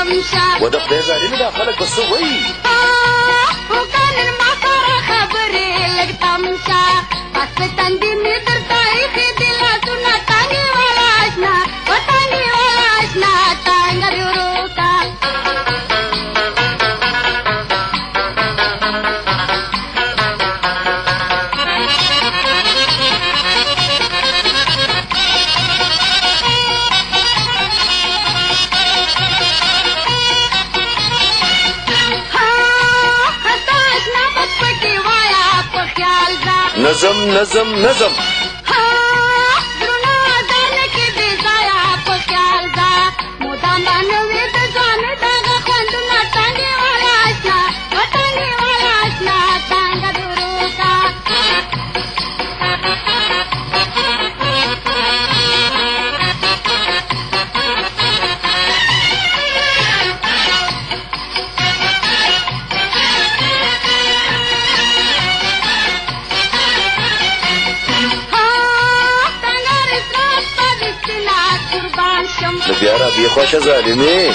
تمشى وده خدای ظالمي دا خلک به څه وایي وكان المطر خبري لك تمشى بس تندي متر تاريخي دلاتنا تاني ولا عشنا وتاني ولا عشنا تانغ بيروكا نظم نظم نظم بیا را بی خوشه ظالمي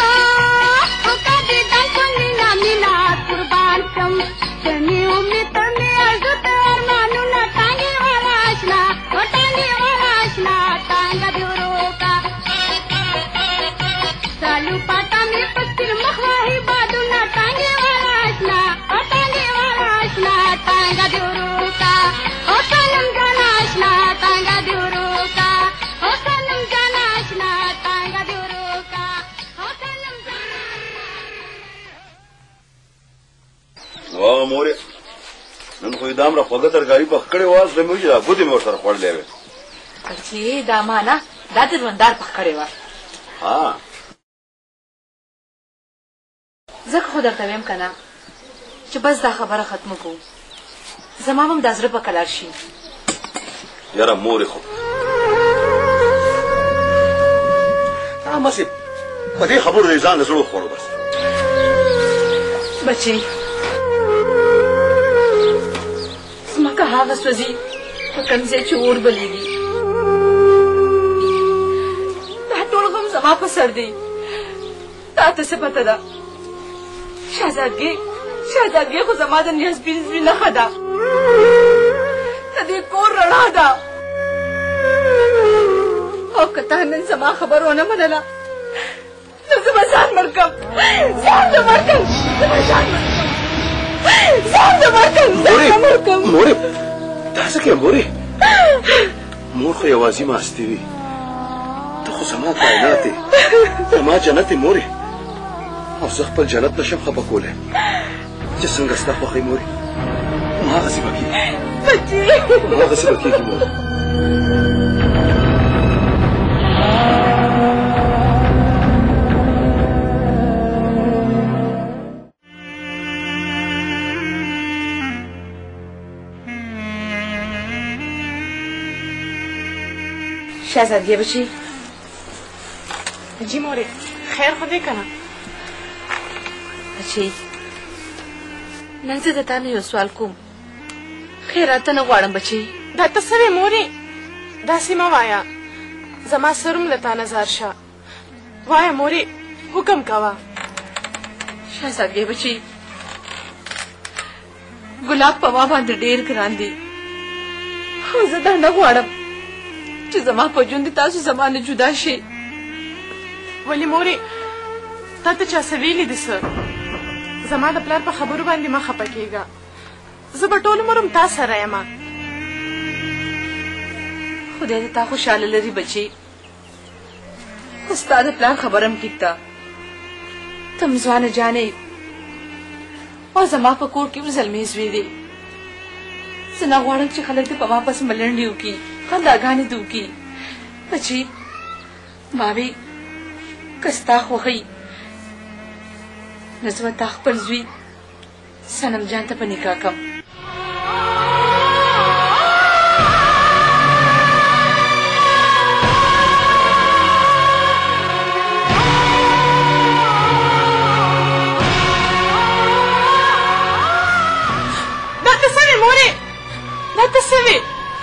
مورې نن خو یې دا مره خوږه ترکاري پخ کړې وه زړه مې وچې دا ګوتې مې ورسره خوړلې وې بچې دا ما نه دا د ژوندار پخ کړې وه ځکه خو درته ویم که نه چې بس دا خبره ختمه کوو زما هم دا زړه په کلار شي یاره مورې خو همسې په دې خبرو دې ځان د زړه وخوړو بس بچې که هغه سوځي په کوم ځای چې اور بلېږي دا ټول غم زما په سر دی تا ته څه پته ده شهزادګۍ خو زما د نیازبین زوی نښه ده د دې کور رڼا ده او که تا نن زما خبر ونه منله نو زه به ځان مړ کړم مورې دا څه کوې مورې مور خو یوازې ماستې وي ته خو زما کائنات یې زما جنت یې مورې او زه خپل جنت نشم خفه کولی چې څنګه ستا خوښوي مورې هماغسې به کېږي هماغسې به کېږي مورې شهزادګۍ بچی جی مورې خیر خو دی که نه بچی نن زه د تا نه یو سوال کوم خیراته نه غواړم بچی دا ته څه وې مورې داسې مه وایه زما سر هم له تا نه زار شه وایه مورې حکم کوه شهزادګۍ بچی ګلاب په ما باندې ډېر ګران دی خو زه دا نه غواړم چې زما په ژوند تاسو زما نه جدا شئ ولې مورې تا ته چا څه ویلي دي څه زما د پلار په خبرو باندې مه خفه کېږه زه به ټول عمر هم تا سره یم خدای دې تا خوشحاله لري بچی خو ستا د پلار خبره هم کېږده ته هم ځوانه جانې او زما په کور کې هم زلمې زوی دی زه نه غواړم چې خلک دې په ما پسې ملنډې وکړي خنداګانې دې وکړي بچی ما وی که ستا خوښوي نو زه به تا خپل زوی صنم جان ته په نکاح کړم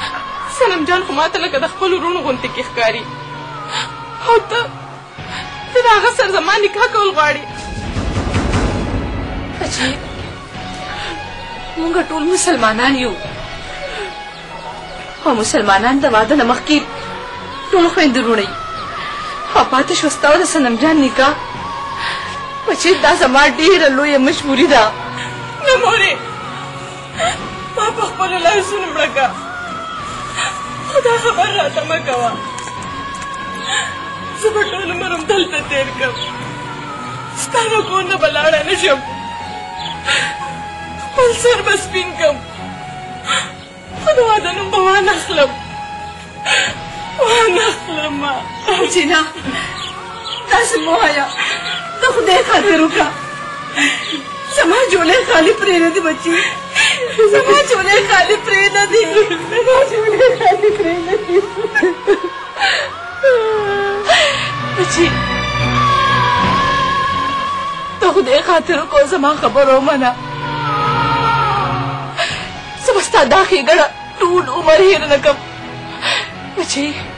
صنم جان خو ماته لکه د خپلو وروڼو غوندې کې ښکاري او ته د هغه سره زما نکاح کول غواړې. بچي مونږ ټول مسلمانان یو او مسلمانان د واده نه مخکې ټول خویندې وروڼه او پاتې شوه ستا او د صنم جان نکاح. بچي دا زما ډېره لویه مجبوري ده. نه مورې، ما په خپلو لاسونو مړه کړه، خو دا خبر راته مه کوه. زه به ټول عمر هم دلته تېر کړم، ستا د کور نه به لاړه نه شم، خپل سر به سپین کړم، خو د واده نوم به وانخلم. بچي نه، داسې مه وایه، د خدای خاطر وکړه. زما جولۍ خالي پرېږدي بچي، زما جولۍ خالي پرېږدي، زما جولۍ خالي پرېږدي. بچي د خدای خاطر وکړه، زما خبره ومنه. زه به ستا دا ښېګڼه ټول عمر هېره نه کړم. بچي